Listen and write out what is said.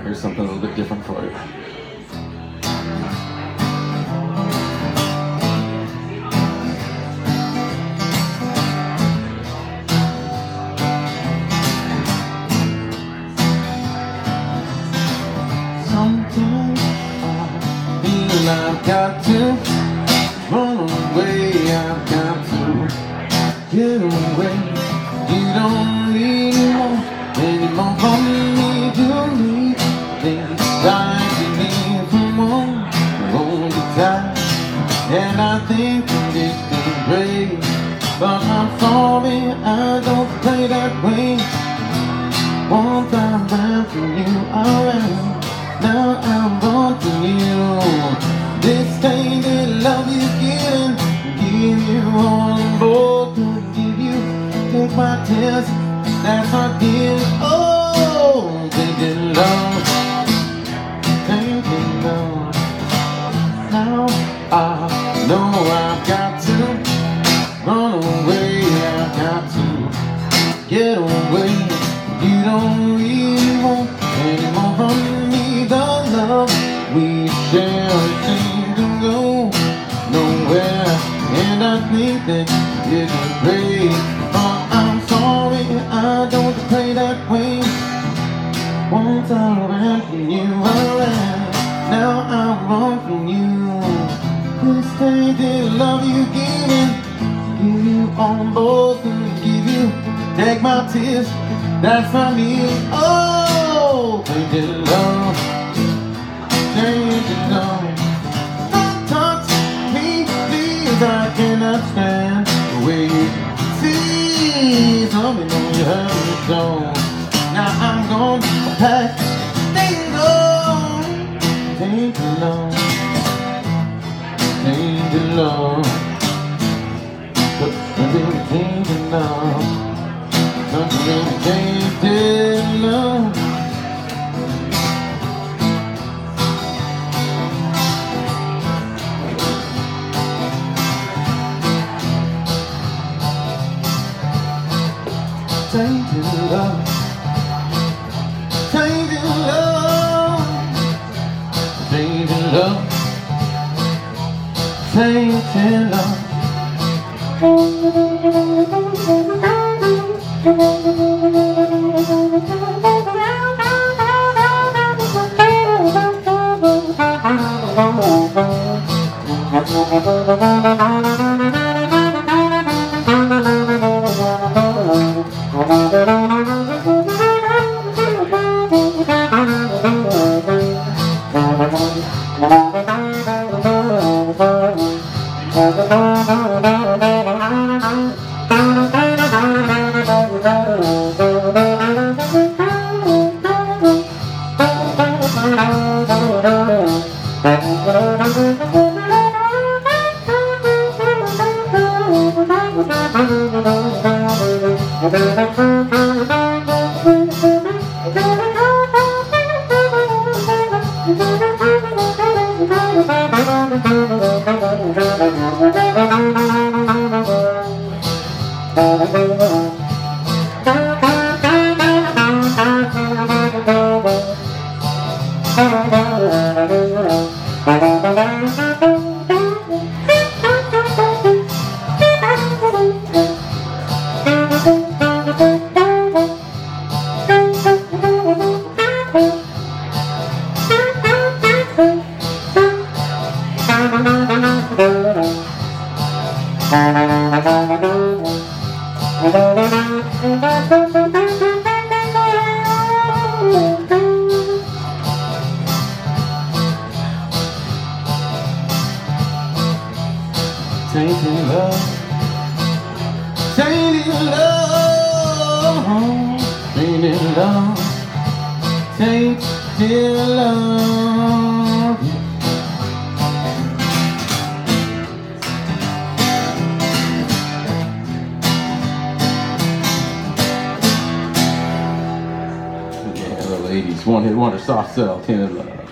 Here's something a little bit different for you. Sometimes I feel I've got to run away, I've got to get away. You don't really want any more from me, you need things like you need from home, hold you tight. And I think it's great, but I'm sorry I don't play that way. Once I ran from you, I ran, now I'm wanting you. This tainted love you giving, give you on board, to give you, take my test, that's my deal. Oh, tainted love, tainted love. Now I know I've got to run away, I've got to get away. You don't really want any more from me. The love we share seems to go nowhere, and I think that it's great, but I'm sorry I don't play that way. Once I ran from you, I ran, now I run from you. This tainted love you give you on both, and give you, take my tears, that's my need. Oh, tainted love, tainted love. Don't touch me, please, I cannot stand the way you see. Tell me when you hurt me so. Now I'm gonna pack, tainted love, tainted love, tainted love. Tainted love. Tainted love. Tainted love. Tainted love. Tainted love. Tainted love. Tainted love, tainted love, tainted love, tainted love. Yeah, the ladies, one hit wonder, soft cell, tainted love.